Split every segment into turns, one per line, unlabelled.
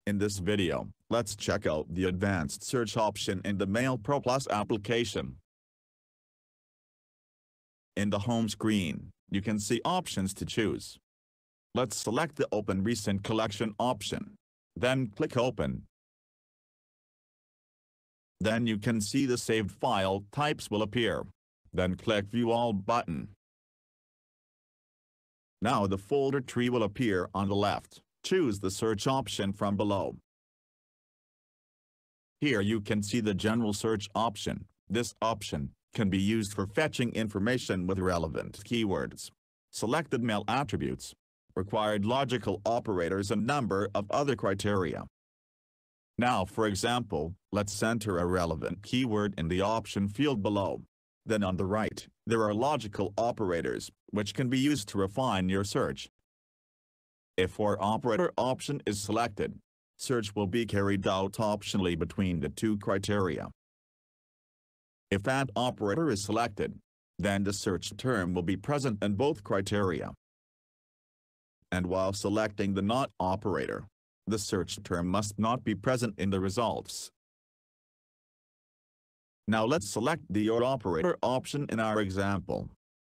In this video, let's check out the advanced search option in the MailPro Plus application. In the home screen, you can see options to choose. Let's select the Open Recent Collection option. Then click Open. Then you can see the saved file types will appear. Then click View All button. Now the folder tree will appear on the left. Choose the search option from below. Here you can see the general search option. This option can be used for fetching information with relevant keywords, selected mail attributes, required logical operators and number of other criteria. Now for example, let's enter a relevant keyword in the option field below. Then on the right, there are logical operators, which can be used to refine your search. If for operator option is selected, search will be carried out optionally between the two criteria. If that operator is selected, then the search term will be present in both criteria. And while selecting the not operator, the search term must not be present in the results. Now let's select the or operator option in our example.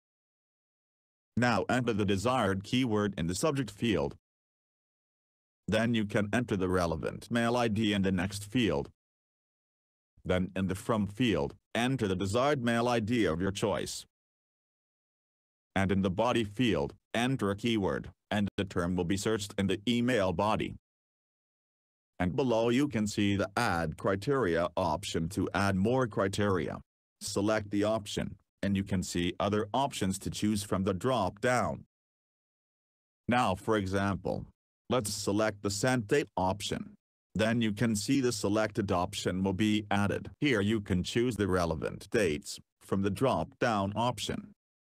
Now enter the desired keyword in the subject field. Then you can enter the relevant mail ID in the next field. Then in the From field, enter the desired mail ID of your choice. And in the Body field, enter a keyword, and the term will be searched in the email body. And below you can see the Add Criteria option to add more criteria. Select the option, and you can see other options to choose from the drop-down. Now for example, let's select the Send Date option. Then you can see the selected option will be added. Here you can choose the relevant dates from the drop-down option.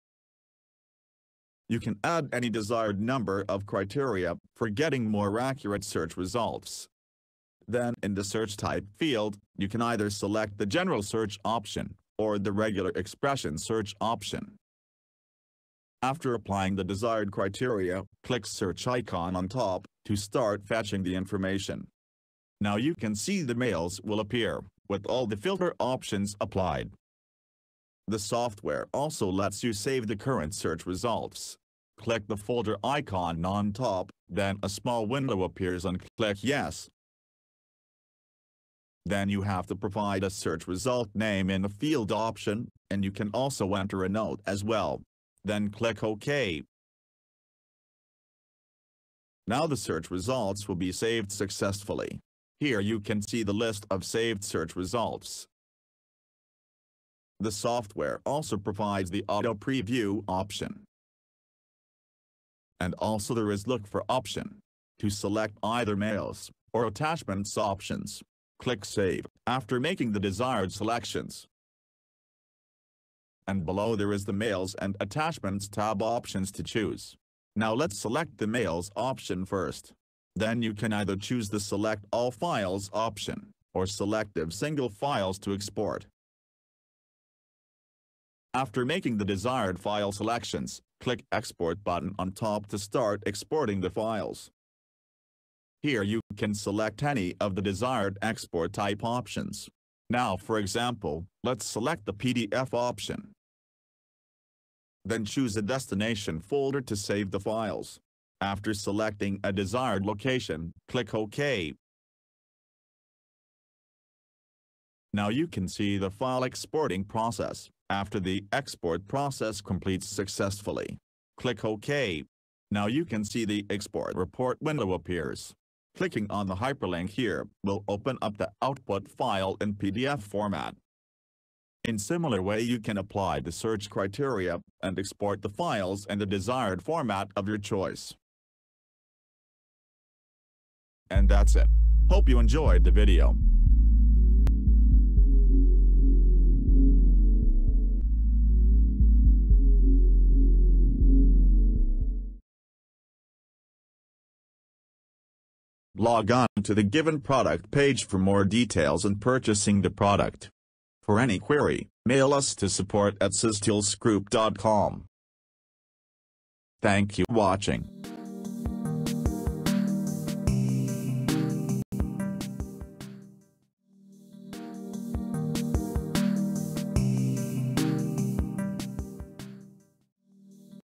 You can add any desired number of criteria for getting more accurate search results. Then in the Search Type field, you can either select the General Search option or the Regular Expression Search option. After applying the desired criteria, click Search icon on top to start fetching the information. Now you can see the mails will appear with all the filter options applied. The software also lets you save the current search results. Click the folder icon on top, then a small window appears and click Yes. Then you have to provide a search result name in the field option, and you can also enter a note as well. Then click OK. Now the search results will be saved successfully. Here you can see the list of saved search results. The software also provides the auto preview option. And also there is Look For option. To select either mails or attachments options, click Save after making the desired selections. And below there is the Mails and Attachments tab options to choose. Now let's select the Mails option first. Then you can either choose the Select All Files option, or Selective Single Files to export. After making the desired file selections, click Export button on top to start exporting the files. Here you can select any of the desired export type options. Now for example, let's select the PDF option. Then choose a destination folder to save the files. After selecting a desired location, click OK. Now you can see the file exporting process. After the export process completes successfully, click OK. Now you can see the export report window appears. Clicking on the hyperlink here will open up the output file in PDF format. In similar way you can apply the search criteria and export the files in the desired format of your choice. And that's it. Hope you enjoyed the video. Log on to the given product page for more details and purchasing the product. For any query, mail us to support@systoolsgroup.com. Thank you for watching.